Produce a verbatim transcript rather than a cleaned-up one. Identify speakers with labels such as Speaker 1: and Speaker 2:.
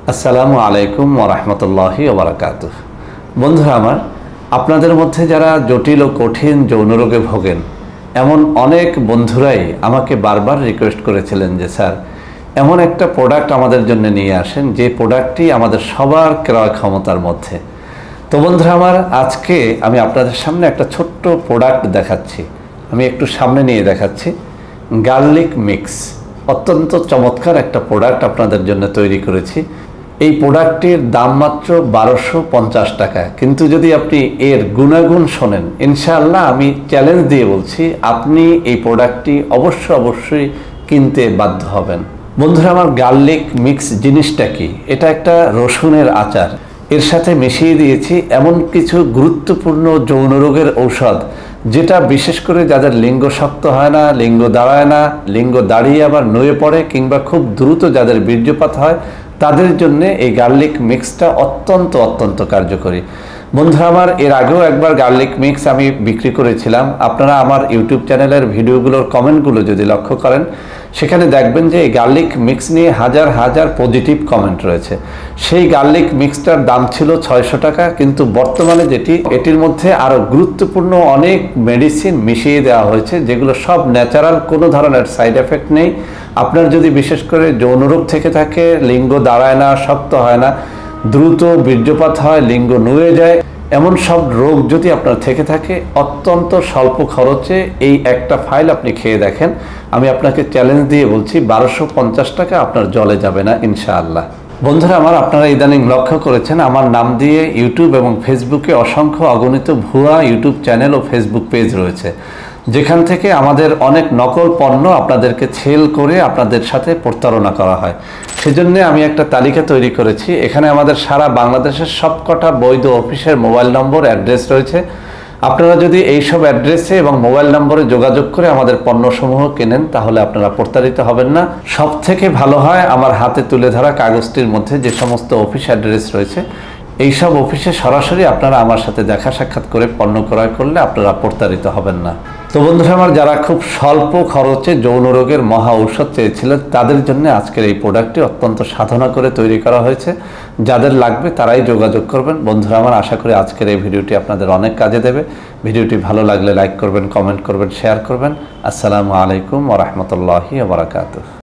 Speaker 1: আসসালামু আলাইকুম ওয়া রাহমাতুল্লাহি ওয়া বারাকাতুহু। বন্ধুরা আমার, আপনাদের মধ্যে যারা জটিল ও কঠিন যৌন রোগে ভোগেন এমন অনেক বন্ধুরাই আমাকে বারবার রিকোয়েস্ট করেছিলেন যে স্যার এমন একটা প্রোডাক্ট আমাদের জন্য নিয়ে আসেন যে প্রোডাক্টটি আমাদের সবার ক্রয় ক্ষমতার মধ্যে। তো বন্ধুরা আমার, আজকে আমি আপনাদের সামনে একটা ছোট্ট প্রোডাক্ট দেখাচ্ছি। আমি একটু সামনে নিয়ে দেখাচ্ছি। গার্লিক মিক্স, অত্যন্ত চমৎকার একটা প্রোডাক্ট আপনাদের জন্য তৈরি করেছি। এই প্রোডাক্টটির দাম মাত্র বারোশো পঞ্চাশ টাকা, কিন্তু যদি আপনি এর গুণাগুণ শোনেন, ইনশাআল্লাহ আমি চ্যালেঞ্জ দিয়ে বলছি আপনি এই প্রোডাক্টটি অবশ্য অবশ্যই কিনতে বাধ্য হবেন। বন্ধুরা আমার, গার্লিক মিক্স জিনিসটা কি? এটা একটা রসুনের আচার। এর সাথে মিশিয়ে দিয়েছি এমন কিছু গুরুত্বপূর্ণ যৌন রোগের ঔষধ, যেটা বিশেষ করে যাদের লিঙ্গ শক্ত হয় না, লিঙ্গ দাঁড়ায় না, লিঙ্গ দাঁড়িয়ে আবার নুয়ে পড়ে, কিংবা খুব দ্রুত যাদের বীর্যপাত হয়, তাদের জন্য এই গার্লিক মিক্সটা অত্যন্ত অত্যন্ত কার্যকরী। বন্ধুরা আমার, এর আগেও একবার গার্লিক মিক্স আমি বিক্রি করেছিলাম। আপনারা আমার ইউটিউব চ্যানেলের ভিডিওগুলোর কমেন্টগুলো যদি লক্ষ্য করেন, সেখানে দেখবেন যে এই গার্লিক মিক্স নিয়ে হাজার হাজার পজিটিভ কমেন্ট রয়েছে। সেই গার্লিক মিক্সটার দাম ছিল ছয়শো টাকা, কিন্তু বর্তমানে যেটি, এটির মধ্যে আরও গুরুত্বপূর্ণ অনেক মেডিসিন মিশিয়ে দেওয়া হয়েছে, যেগুলো সব ন্যাচারাল, কোনো ধরনের সাইড এফেক্ট নেই। আপনার যদি বিশেষ করে যৌনরোগ থেকে থাকে, লিঙ্গ দাঁড়ায় না, শক্ত হয় না, দ্রুত বীর্যপাত হয়, লিঙ্গ নুয়ে যায়, এমন সব রোগ যদি আপনার থেকে থাকে, অত্যন্ত স্বল্প খরচে এই একটা ফাইল আপনি খেয়ে দেখেন। আমি আপনাকে চ্যালেঞ্জ দিয়ে বলছি, বারোশো পঞ্চাশ টাকা আপনার জলে যাবে না ইনশাআল্লাহ। বন্ধুরা আমার, আপনারা ইদানিং লক্ষ্য করেছেন আমার নাম দিয়ে ইউটিউব এবং ফেসবুকে অসংখ্য অগণিত ভুয়া ইউটিউব চ্যানেল ও ফেসবুক পেজ রয়েছে, যেখান থেকে আমাদের অনেক নকল পণ্য আপনাদেরকে সেল করে আপনাদের সাথে প্রতারণা করা হয়। সেজন্য আমি একটা তালিকা তৈরি করেছি। এখানে আমাদের সারা বাংলাদেশের সবকটা বৈধ অফিসের মোবাইল নম্বর, অ্যাড্রেস রয়েছে। আপনারা যদি এইসব অ্যাড্রেসে এবং মোবাইল নম্বরে যোগাযোগ করে আমাদের পণ্যসমূহ কেনেন, তাহলে আপনারা প্রতারিত হবেন না। সব থেকে ভালো হয় আমার হাতে তুলে ধরা কাগজটির মধ্যে যে সমস্ত অফিস অ্যাড্রেস রয়েছে, এইসব অফিসে সরাসরি আপনারা আমার সাথে দেখা সাক্ষাৎ করে পণ্য ক্রয় করলে আপনারা প্রতারিত হবেন না। তো বন্ধুরা আমার, যারা খুব স্বল্প খরচে যৌন রোগের মহা ঔষধ চেয়েছিলেন, তাদের জন্য আজকের এই প্রোডাক্টটি অত্যন্ত সাধনা করে তৈরি করা হয়েছে। যাদের লাগবে তারাই যোগাযোগ করবেন। বন্ধুরা আমার, আশা করি আজকের এই ভিডিওটি আপনাদের অনেক কাজে দেবে। ভিডিওটি ভালো লাগলে লাইক করবেন, কমেন্ট করবেন, শেয়ার করবেন। আসসালামু আলাইকুম ওয়া রাহমাতুল্লাহি ওয়া বারাকাতুহু।